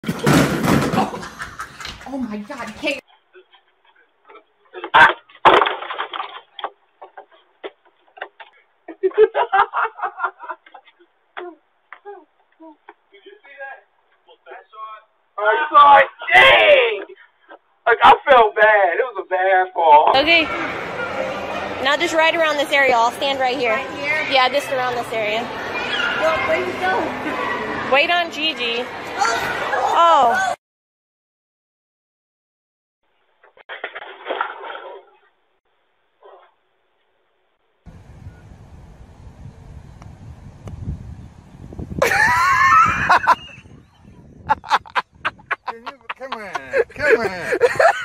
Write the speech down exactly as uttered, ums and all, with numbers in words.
Oh my God, Kate. Did you see that? Oh, you saw it? Dang! Like, I felt bad. It was a bad fall. Okay. Now just right around this area. I'll stand right here. Right here? Yeah, just around this area. Well, where'd you go? Wait on Gigi. Oh. Come on, come on.